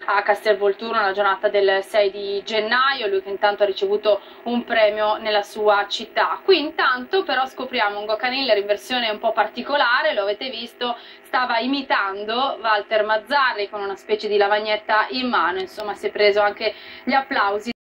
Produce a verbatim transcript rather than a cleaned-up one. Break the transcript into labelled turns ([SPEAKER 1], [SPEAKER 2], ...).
[SPEAKER 1] a Castelvolturno nella giornata del sei di gennaio, lui che intanto ha ricevuto un premio nella sua città. Qui intanto però scopriamo un Gökhan Hiller in versione un po' particolare, lo avete visto, stava imitando Walter Mazzarri con una specie di lavagnetta in mano, insomma si è preso anche gli applausi